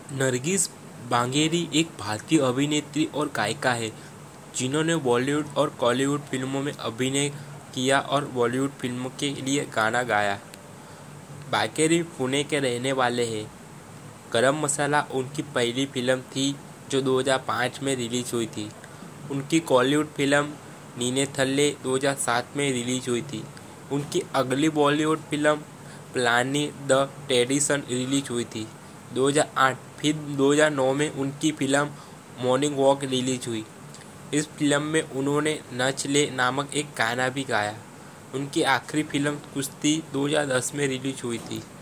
नरगिस बांगेरी एक भारतीय अभिनेत्री और गायिका है जिन्होंने बॉलीवुड और कॉलीवुड फिल्मों में अभिनय किया और बॉलीवुड फिल्मों के लिए गाना गाया। बांगेरी पुणे के रहने वाले हैं। गरम मसाला उनकी पहली फिल्म थी जो 2005 में रिलीज हुई थी। उनकी कॉलीवुड फिल्म नीने थल्ले 2007 में रिलीज हुई थी। उनकी अगली Bollywood film Pranali the tradition release हुई थी 2008। फिर 2009 में उनकी फिल्म मॉर्निंग वॉक रिलीज हुई। इस फिल्म में उन्होंने नच ले नामक एक गाना भी गाया। उनकी आखिरी फिल्म कुश्ती 2010 में रिलीज हुई थी।